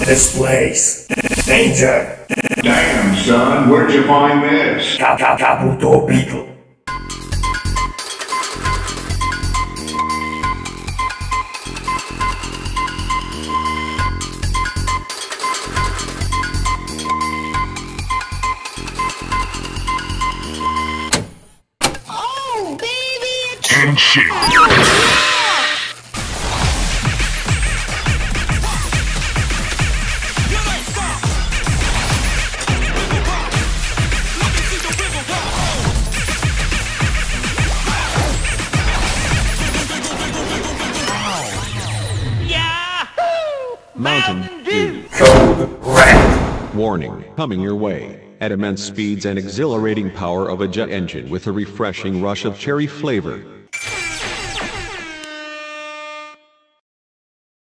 this place. Danger! Damn, son, where'd you find this? Kabuto beetle. Oh, baby! Henshin. Mountain Dew. Code Red. Warning, coming your way. At immense speeds and exhilarating power of a jet engine with a refreshing rush of cherry flavor.